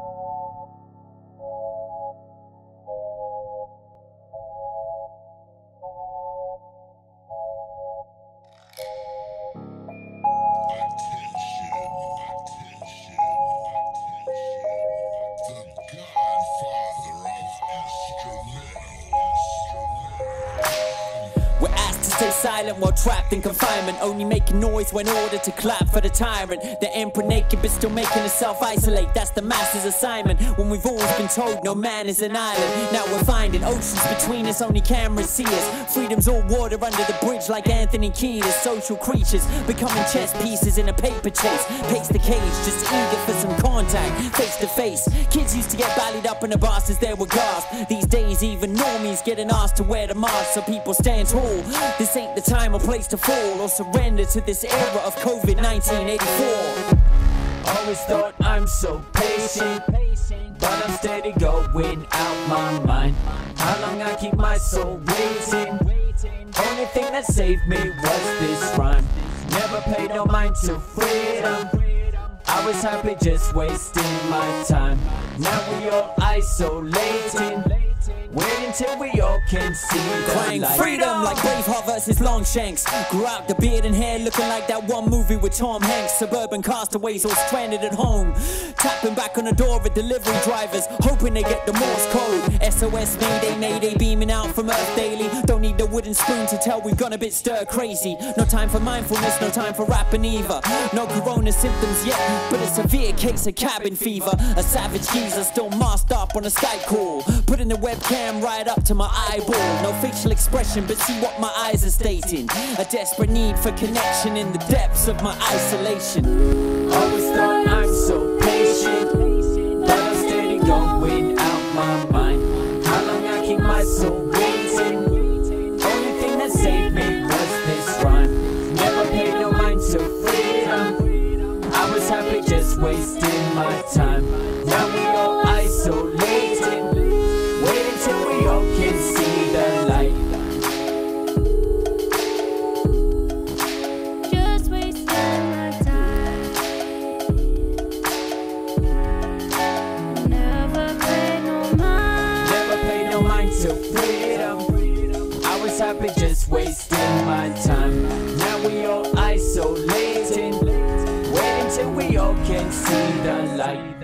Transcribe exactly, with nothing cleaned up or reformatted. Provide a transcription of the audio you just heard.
We're asked to stay silent while trapped in confinement, only making noise when ordered to clap for the tyrant. The emperor naked but still making himself isolate. That's the master's assignment, when we've always been told no man is an island. Now we're finding oceans between us, only cameras see us. Freedom's all water under the bridge like Anthony Kiedis. Social creatures becoming chess pieces in a paper chase. Pace the cage, just eager for some contact, face to face. Kids used to get ballied up in the bars they were gasped. These days even normies getting asked to wear the mask so people stand tall. This ain't the time or place to fall or surrender to this era of COVID nineteen eighty-four. Always thought I'm so patient, but I'm steady going out my mind. How long I keep my soul waiting? Only thing that saved me was this rhyme. Never paid no mind to freedom. I was happy just wasting my time. Now we all isolating, waiting till we all can see the Crying light. freedom like Braveheart versus Longshanks. Grew out the beard and hair looking like that one movie with Tom Hanks. Suburban castaways all stranded at home, tapping back on the door of delivery drivers, hoping they get the Morse code. S O S Mayday, Mayday, beaming out from Earth daily. Don't need the wooden spoon to tell we've gone a bit stir crazy. No time for mindfulness, no time for rapping either. No corona symptoms yet, but a severe case of cabin fever. A savage geezer still masked up on a Skype call, putting the webcam right up to my eyeball. No facial expression, but see what my eyes are stating. A desperate need for connection in the depths of my isolation. Always thought I'm so patient, but I'm steady going out my mind. How long I keep my soul waiting? Only thing that saved me was this rhyme. Never paid no mind to freedom. I was happy just wasting my time. Now we all isolating, waiting till we all can see the light. Just wasting my time. Never paid no mind. Never paid no mind to freedom. I was happy just wasting my time. Now we all isolating, waiting till we all can see the light.